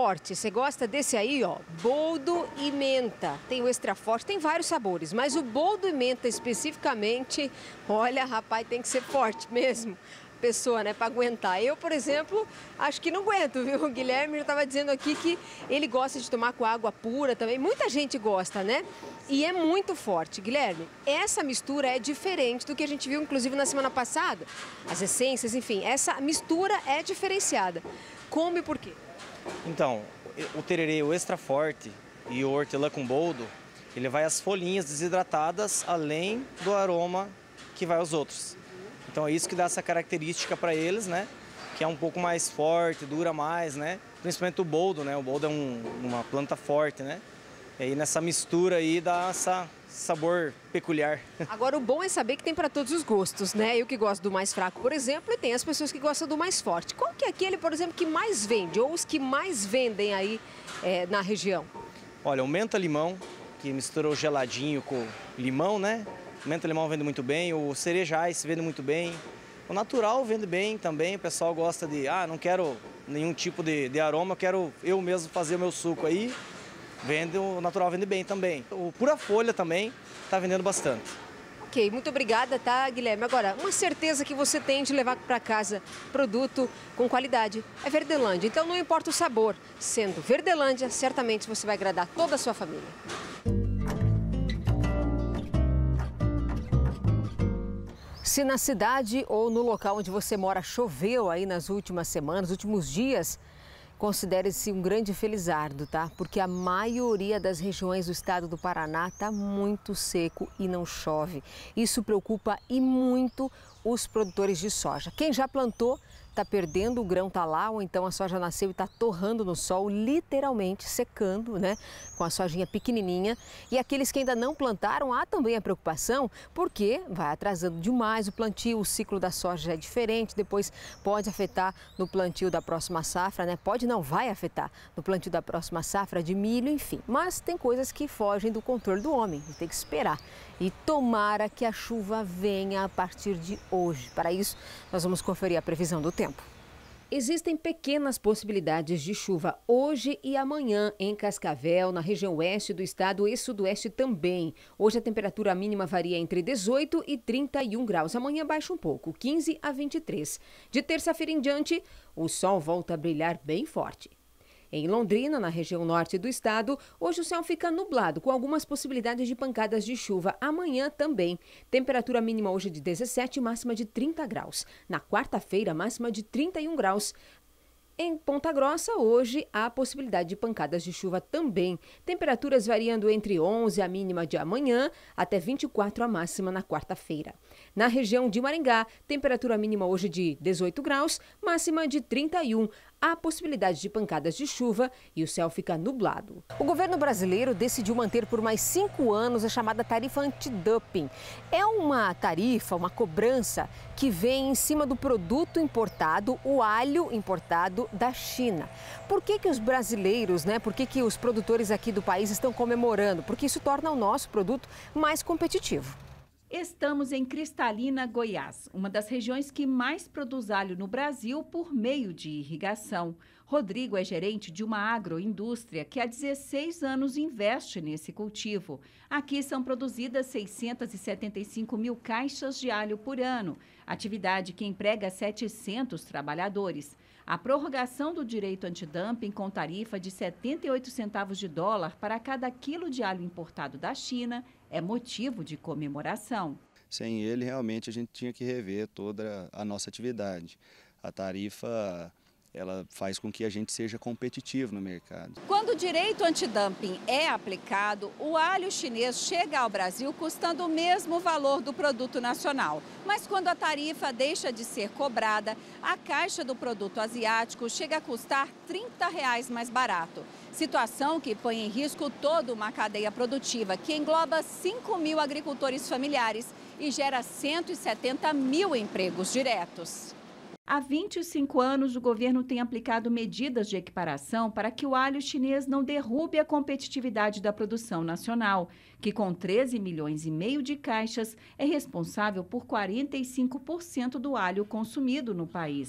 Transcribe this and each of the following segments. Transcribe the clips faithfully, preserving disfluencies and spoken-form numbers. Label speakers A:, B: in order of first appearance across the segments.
A: forte, você gosta desse aí, ó, boldo e menta. Tem o extra forte, tem vários sabores, mas o boldo e menta especificamente, olha, rapaz, tem que ser forte mesmo. Pessoa, né, para aguentar. Eu, por exemplo, acho que não aguento, viu? O Guilherme já estava dizendo aqui que ele gosta de tomar com água pura também. Muita gente gosta, né? E é muito forte. Guilherme, essa mistura é diferente do que a gente viu, inclusive, na semana passada. As essências, enfim, essa mistura é diferenciada. Como e por quê?
B: Então, o tererê, o extra forte e o hortelã com boldo, ele vai às folhinhas desidratadas, além do aroma que vai aos outros. Então é isso que dá essa característica para eles, né? Que é um pouco mais forte, dura mais, né? Principalmente o boldo, né? O boldo é um, uma planta forte, né? E aí nessa mistura aí dá essa sabor peculiar.
A: Agora o bom é saber que tem para todos os gostos, né? Eu que gosto do mais fraco, por exemplo, e tem as pessoas que gostam do mais forte. Qual que é aquele, por exemplo, que mais vende ou os que mais vendem aí é, na região?
B: Olha, o menta-limão, que misturou geladinho com limão, né? O menta-limão vende muito bem, o cereja ice vende muito bem. O natural vende bem também, o pessoal gosta de, ah, não quero nenhum tipo de, de aroma, eu quero eu mesmo fazer o meu suco aí. Vende, o natural vende bem também. O pura folha também está vendendo bastante.
A: Ok, muito obrigada, tá, Guilherme? Agora, uma certeza que você tem de levar para casa produto com qualidade é Verdelândia. Então não importa o sabor, sendo Verdelândia, certamente você vai agradar toda a sua família. Se na cidade ou no local onde você mora choveu aí nas últimas semanas, últimos dias, considere-se um grande felizardo, tá? Porque a maioria das regiões do estado do Paraná está muito seco e não chove. Isso preocupa e muito os produtores de soja. Quem já plantou está perdendo o grão, tá lá, ou então a soja nasceu e está torrando no sol, literalmente secando, né? Com a sojinha pequenininha. E aqueles que ainda não plantaram, há também a preocupação, porque vai atrasando demais o plantio, o ciclo da soja é diferente, depois pode afetar no plantio da próxima safra, né? Pode não, vai afetar no plantio da próxima safra de milho, enfim. Mas tem coisas que fogem do controle do homem, tem que esperar. E tomara que a chuva venha a partir de hoje. Para isso, nós vamos conferir a previsão do tempo. Existem pequenas possibilidades de chuva hoje e amanhã em Cascavel, na região oeste do estado e sudoeste também. Hoje a temperatura mínima varia entre dezoito e trinta e um graus. Amanhã baixa um pouco, quinze a vinte e três. De terça-feira em diante, o sol volta a brilhar bem forte. Em Londrina, na região norte do estado, hoje o céu fica nublado, com algumas possibilidades de pancadas de chuva. Amanhã também. Temperatura mínima hoje de dezessete, máxima de trinta graus. Na quarta-feira, máxima de trinta e um graus. Em Ponta Grossa, hoje, há possibilidade de pancadas de chuva também. Temperaturas variando entre onze a mínima de amanhã até vinte e quatro a máxima na quarta-feira. Na região de Maringá, temperatura mínima hoje de dezoito graus, máxima de trinta e um. Há possibilidade de pancadas de chuva e o céu fica nublado. O governo brasileiro decidiu manter por mais cinco anos a chamada tarifa antidumping. É uma tarifa, uma cobrança que vem em cima do produto importado, o alho importado da China. Por que que os brasileiros, né? Por que que os produtores aqui do país estão comemorando? Porque isso torna o nosso produto mais competitivo.
C: Estamos em Cristalina, Goiás, uma das regiões que mais produz alho no Brasil por meio de irrigação. Rodrigo é gerente de uma agroindústria que há dezesseis anos investe nesse cultivo. Aqui são produzidas seiscentas e setenta e cinco mil caixas de alho por ano, atividade que emprega setecentos trabalhadores. A prorrogação do direito antidumping com tarifa de setenta e oito centavos de dólar para cada quilo de alho importado da China é motivo de comemoração.
D: Sem ele, realmente, a gente tinha que rever toda a nossa atividade. A tarifa, ela faz com que a gente seja competitivo no mercado.
C: Quando o direito antidumping é aplicado, o alho chinês chega ao Brasil custando o mesmo valor do produto nacional. Mas quando a tarifa deixa de ser cobrada, a caixa do produto asiático chega a custar trinta reais mais barato. Situação que põe em risco toda uma cadeia produtiva que engloba cinco mil agricultores familiares e gera cento e setenta mil empregos diretos. Há vinte e cinco anos, o governo tem aplicado medidas de equiparação para que o alho chinês não derrube a competitividade da produção nacional, que com treze milhões e meio de caixas é responsável por quarenta e cinco por cento do alho consumido no país.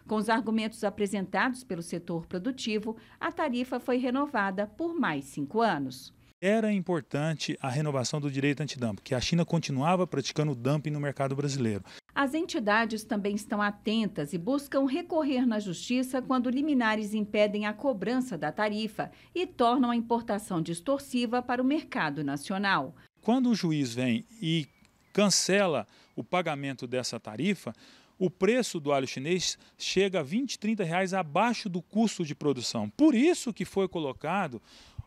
C: Com os argumentos apresentados pelo setor produtivo, a tarifa foi renovada por mais cinco anos.
E: Era importante a renovação do direito antidumping, que a China continuava praticando dumping no mercado brasileiro.
C: As entidades também estão atentas e buscam recorrer na justiça quando liminares impedem a cobrança da tarifa e tornam a importação distorsiva para o mercado nacional.
E: Quando o juiz vem e cancela o pagamento dessa tarifa, o preço do alho chinês chega a vinte, trinta reais abaixo do custo de produção. Por isso que foi colocado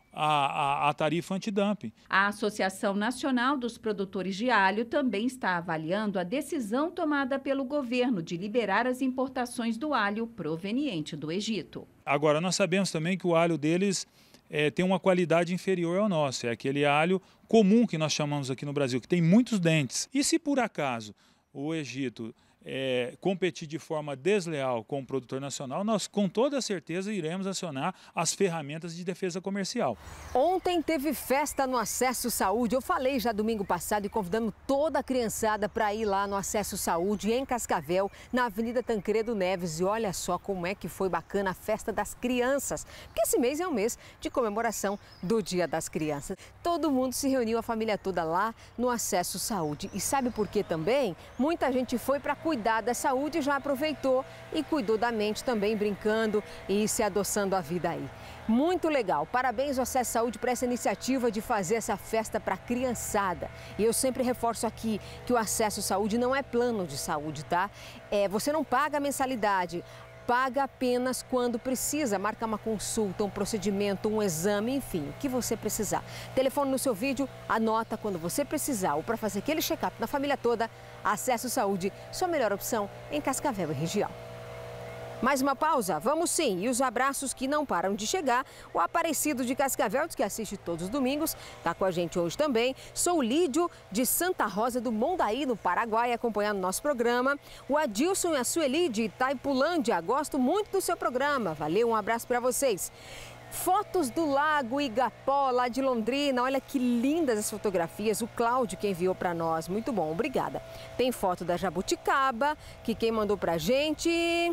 E: A, a, a tarifa antidumping.
C: A Associação Nacional dos Produtores de Alho também está avaliando a decisão tomada pelo governo de liberar as importações do alho proveniente do Egito.
E: Agora, nós sabemos também que o alho deles é, tem uma qualidade inferior ao nosso. É aquele alho comum que nós chamamos aqui no Brasil, que tem muitos dentes. E se por acaso o Egito É, competir de forma desleal com o produtor nacional, nós com toda certeza iremos acionar as ferramentas de defesa comercial.
A: Ontem teve festa no Acesso Saúde. Eu falei já domingo passado e convidando toda a criançada para ir lá no Acesso Saúde em Cascavel, na Avenida Tancredo Neves. E olha só como é que foi bacana a festa das crianças, porque esse mês é um mês de comemoração do Dia das Crianças. Todo mundo se reuniu, a família toda lá no Acesso Saúde. E sabe por quê também? Muita gente foi para cuidar da saúde, já aproveitou e cuidou da mente também, brincando e se adoçando a vida aí. Muito legal. Parabéns ao Acesso Saúde por essa iniciativa de fazer essa festa para a criançada. E eu sempre reforço aqui que o Acesso Saúde não é plano de saúde, tá? É, você não paga a mensalidade. Paga apenas quando precisa, marca uma consulta, um procedimento, um exame, enfim, o que você precisar. Telefone no seu vídeo, anota quando você precisar ou para fazer aquele check-up na família toda. Acesso Saúde, sua melhor opção em Cascavel e região. Mais uma pausa? Vamos sim. E os abraços que não param de chegar. O Aparecido de Cascavel, que assiste todos os domingos, está com a gente hoje também. Sou o Lídio, de Santa Rosa do Mondaí, no Paraguai, acompanhando nosso programa. O Adilson e a Sueli, de Itaipulândia. Gosto muito do seu programa. Valeu, um abraço para vocês. Fotos do Lago Igapó, lá de Londrina. Olha que lindas as fotografias. O Cláudio que enviou para nós. Muito bom, obrigada. Tem foto da Jabuticaba, que quem mandou para gente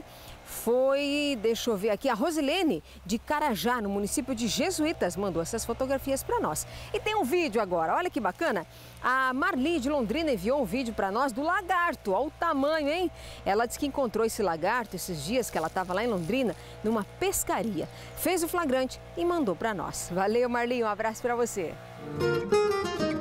A: foi, deixa eu ver aqui, a Rosilene, de Carajá, no município de Jesuítas, mandou essas fotografias para nós. E tem um vídeo agora, olha que bacana. A Marli, de Londrina, enviou um vídeo para nós do lagarto. Olha o tamanho, hein? Ela disse que encontrou esse lagarto esses dias que ela estava lá em Londrina, numa pescaria. Fez o flagrante e mandou para nós. Valeu, Marli, um abraço para você.